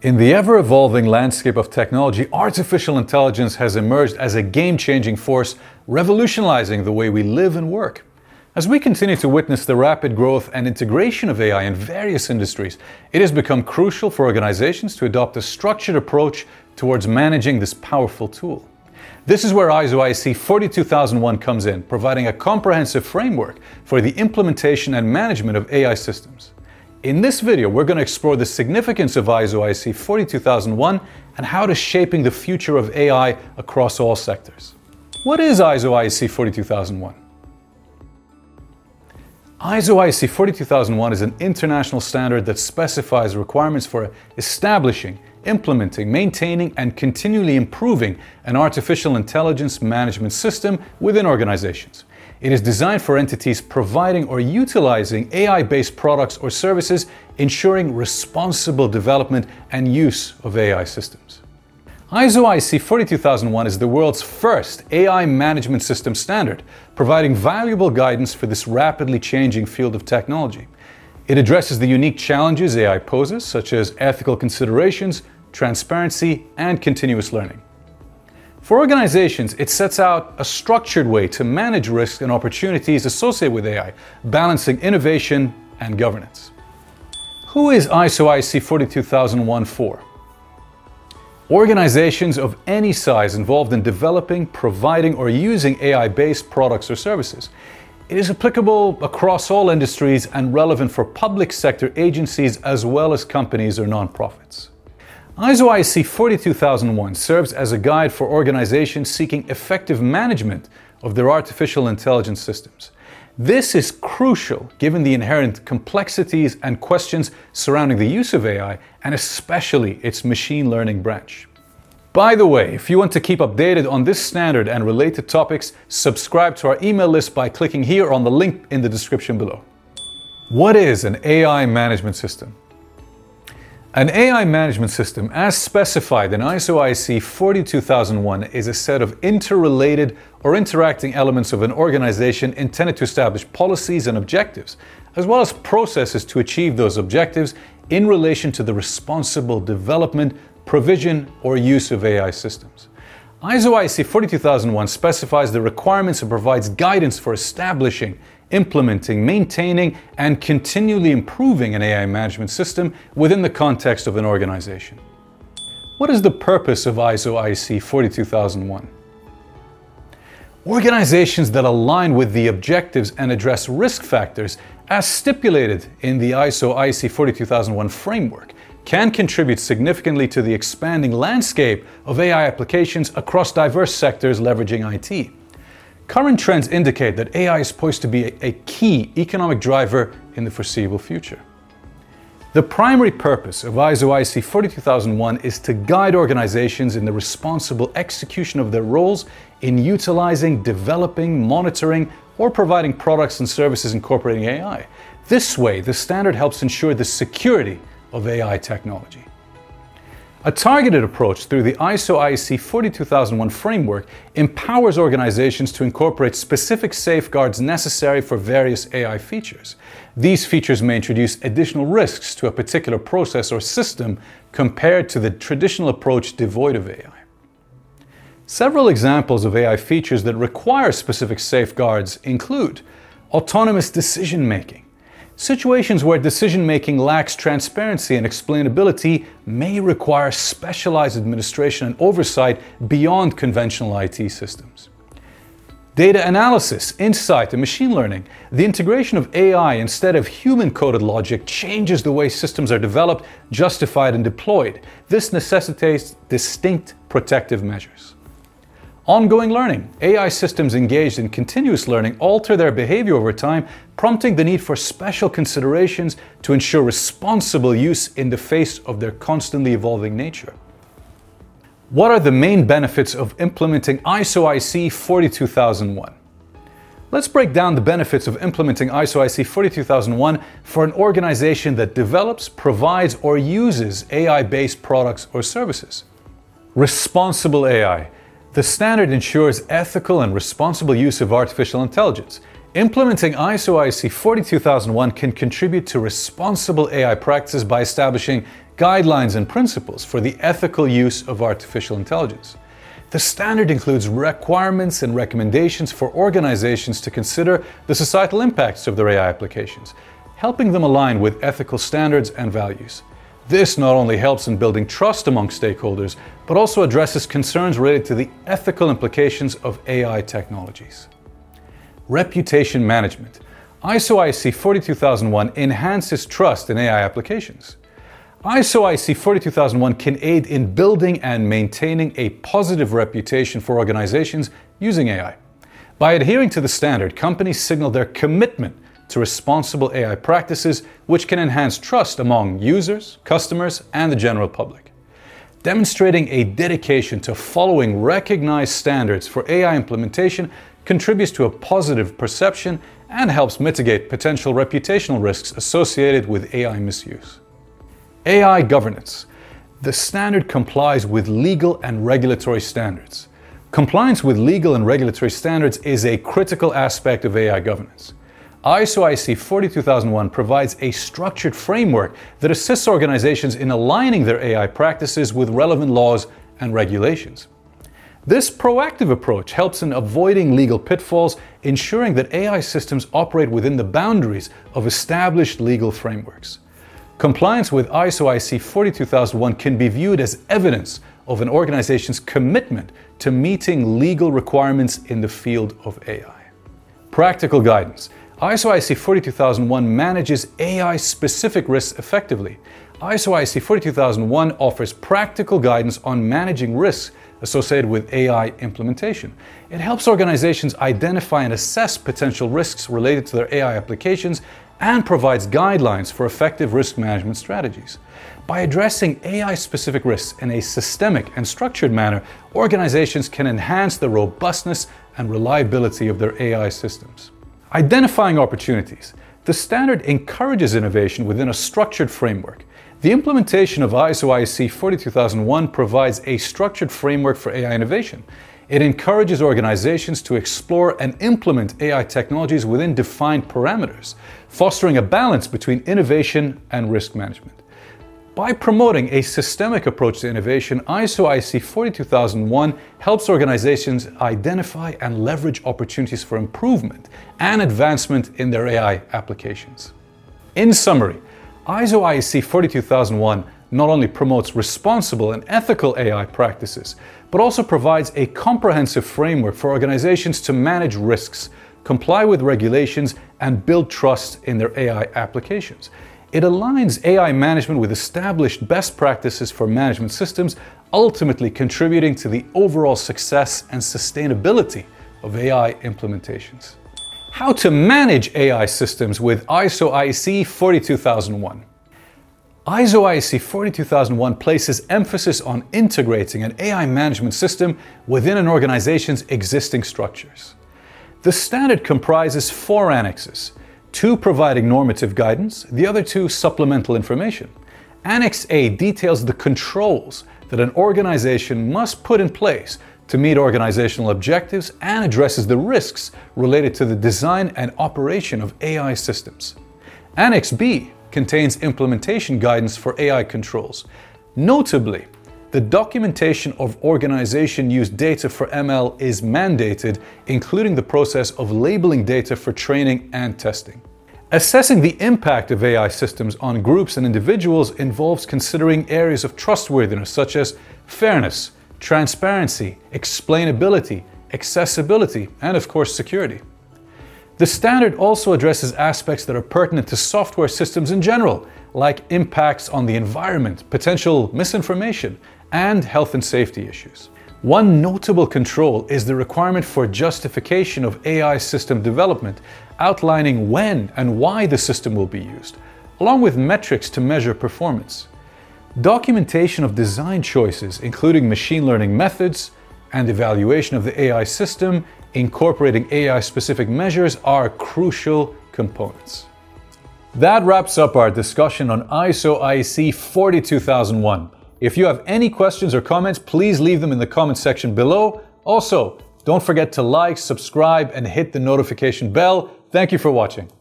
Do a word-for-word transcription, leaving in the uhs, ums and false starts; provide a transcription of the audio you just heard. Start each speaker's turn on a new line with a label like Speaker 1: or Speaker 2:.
Speaker 1: In the ever-evolving landscape of technology, artificial intelligence has emerged as a game-changing force, revolutionizing the way we live and work. As we continue to witness the rapid growth and integration of A I in various industries, it has become crucial for organizations to adopt a structured approach towards managing this powerful tool. This is where I S O I E C forty-two thousand one comes in, providing a comprehensive framework for the implementation and management of A I systems. In this video, we're going to explore the significance of I S O I E C forty-two thousand one and how it is shaping the future of A I across all sectors. What is I S O I E C forty-two thousand one? I S O I E C forty-two thousand one is an international standard that specifies requirements for establishing, implementing, maintaining, and continually improving an artificial intelligence management system within organizations. It is designed for entities providing or utilizing A I-based products or services, ensuring responsible development and use of A I systems. I S O I E C forty-two thousand one is the world's first A I management system standard, providing valuable guidance for this rapidly changing field of technology. It addresses the unique challenges A I poses, such as ethical considerations, transparency, and continuous learning. For organizations, it sets out a structured way to manage risks and opportunities associated with A I, balancing innovation and governance. Who is I S O I E C forty-two thousand one for? Organizations of any size involved in developing, providing, or using A I-based products or services. It is applicable across all industries and relevant for public sector agencies as well as companies or nonprofits. I S O I E C forty-two thousand one serves as a guide for organizations seeking effective management of their artificial intelligence systems. This is crucial given the inherent complexities and questions surrounding the use of A I, and especially its machine learning branch. By the way, if you want to keep updated on this standard and related topics, subscribe to our email list by clicking here on the link in the description below. What is an A I management system? An A I management system, as specified in I S O I E C forty-two thousand one, is a set of interrelated or interacting elements of an organization intended to establish policies and objectives, as well as processes to achieve those objectives in relation to the responsible development, provision, or use of A I systems. I S O I E C forty-two thousand one specifies the requirements and provides guidance for establishing, implementing, maintaining, and continually improving an A I management system within the context of an organization. What is the purpose of I S O I E C forty-two thousand one? Organizations that align with the objectives and address risk factors as stipulated in the I S O I E C forty-two thousand one framework can contribute significantly to the expanding landscape of A I applications across diverse sectors leveraging I T. Current trends indicate that A I is poised to be a, a key economic driver in the foreseeable future. The primary purpose of I S O I E C forty-two thousand one is to guide organizations in the responsible execution of their roles in utilizing, developing, monitoring, or providing products and services incorporating A I. This way, the standard helps ensure the security of A I technology. A targeted approach through the I S O I E C forty-two thousand one framework empowers organizations to incorporate specific safeguards necessary for various A I features. These features may introduce additional risks to a particular process or system compared to the traditional approach devoid of A I. Several examples of A I features that require specific safeguards include autonomous decision-making. Situations where decision-making lacks transparency and explainability may require specialized administration and oversight beyond conventional I T systems. Data analysis, insight, and machine learning. The integration of A I instead of human-coded logic changes the way systems are developed, justified, and deployed. This necessitates distinct protective measures. Ongoing learning. A I systems engaged in continuous learning alter their behavior over time, prompting the need for special considerations to ensure responsible use in the face of their constantly evolving nature. What are the main benefits of implementing I S O I E C forty-two thousand one? Let's break down the benefits of implementing I S O I E C forty-two thousand one for an organization that develops, provides, or uses A I-based products or services. Responsible A I. The standard ensures ethical and responsible use of artificial intelligence. Implementing I S O I E C forty-two thousand one can contribute to responsible A I practices by establishing guidelines and principles for the ethical use of artificial intelligence. The standard includes requirements and recommendations for organizations to consider the societal impacts of their A I applications, helping them align with ethical standards and values. This not only helps in building trust among stakeholders, but also addresses concerns related to the ethical implications of A I technologies. Reputation management. I S O I E C forty-two thousand one enhances trust in A I applications. I S O I E C forty-two thousand one can aid in building and maintaining a positive reputation for organizations using A I. By adhering to the standard, companies signal their commitment to responsible A I practices, which can enhance trust among users, customers, and the general public. Demonstrating a dedication to following recognized standards for A I implementation contributes to a positive perception and helps mitigate potential reputational risks associated with A I misuse. A I governance. The standard complies with legal and regulatory standards. Compliance with legal and regulatory standards is a critical aspect of A I governance. I S O I E C forty-two thousand one provides a structured framework that assists organizations in aligning their A I practices with relevant laws and regulations. This proactive approach helps in avoiding legal pitfalls, ensuring that A I systems operate within the boundaries of established legal frameworks. Compliance with I S O I E C forty-two thousand one can be viewed as evidence of an organization's commitment to meeting legal requirements in the field of A I. Practical guidance. I S O I E C forty-two thousand one manages A I-specific risks effectively. I S O I E C forty-two thousand one offers practical guidance on managing risks associated with A I implementation. It helps organizations identify and assess potential risks related to their A I applications and provides guidelines for effective risk management strategies. By addressing A I-specific risks in a systemic and structured manner, organizations can enhance the robustness and reliability of their A I systems. Identifying opportunities. The standard encourages innovation within a structured framework. The implementation of I S O I E C forty-two thousand one provides a structured framework for A I innovation. It encourages organizations to explore and implement A I technologies within defined parameters, fostering a balance between innovation and risk management. By promoting a systemic approach to innovation, I S O I E C forty-two thousand one helps organizations identify and leverage opportunities for improvement and advancement in their A I applications. In summary, I S O I E C forty-two thousand one not only promotes responsible and ethical A I practices, but also provides a comprehensive framework for organizations to manage risks, comply with regulations, and build trust in their A I applications. It aligns A I management with established best practices for management systems, ultimately contributing to the overall success and sustainability of A I implementations. How to manage A I systems with I S O I E C forty-two thousand one. I S O I E C forty-two thousand one places emphasis on integrating an A I management system within an organization's existing structures. The standard comprises four annexes, two providing normative guidance, the other two supplemental information. Annex A details the controls that an organization must put in place to meet organizational objectives and addresses the risks related to the design and operation of A I systems. Annex B contains implementation guidance for A I controls. Notably, the documentation of organization-used data for M L is mandated, including the process of labeling data for training and testing. Assessing the impact of A I systems on groups and individuals involves considering areas of trustworthiness such as fairness, transparency, explainability, accessibility, and of course security. The standard also addresses aspects that are pertinent to software systems in general, like impacts on the environment, potential misinformation, and health and safety issues. One notable control is the requirement for justification of A I system development, outlining when and why the system will be used, along with metrics to measure performance. Documentation of design choices, including machine learning methods and evaluation of the A I system, incorporating A I-specific measures, are crucial components. That wraps up our discussion on I S O I E C forty-two thousand one. If you have any questions or comments, please leave them in the comment section below. Also, don't forget to like, subscribe, and hit the notification bell. Thank you for watching.